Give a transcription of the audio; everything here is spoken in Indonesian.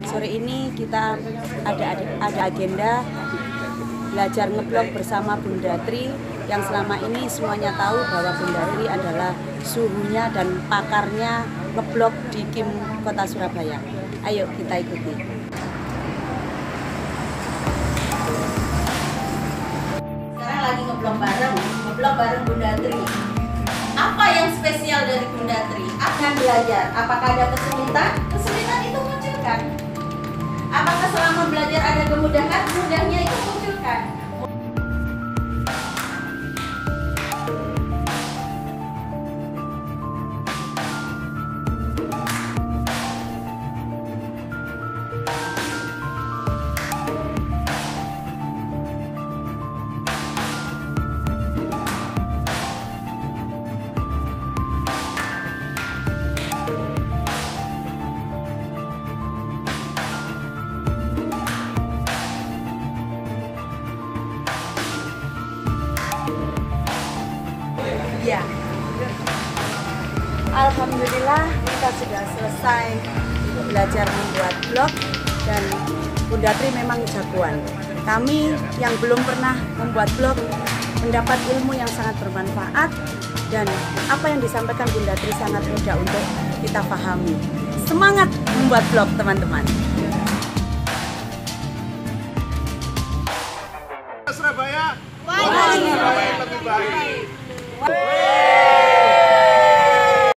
Sore ini kita ada agenda belajar ngeblog bersama Bunda Tri yang selama ini semuanya tahu bahwa Bunda Tri adalah suhunya dan pakarnya ngeblog di KIM Kota Surabaya. Ayo kita ikuti. Sekarang lagi ngeblog bareng Bunda Tri. Apa yang spesial dari Bunda Tri? Akan belajar. Apakah ada kesulitan? Kesulitan itu munculkan. Apakah selama belajar ada kemudahan? Mudahnya itu munculkan. Ya, alhamdulillah kita sudah selesai belajar membuat blog dan Bunda Tri memang jagoan. Kami yang belum pernah membuat blog mendapat ilmu yang sangat bermanfaat dan apa yang disampaikan Bunda Tri sangat mudah untuk kita pahami. Semangat membuat blog teman-teman!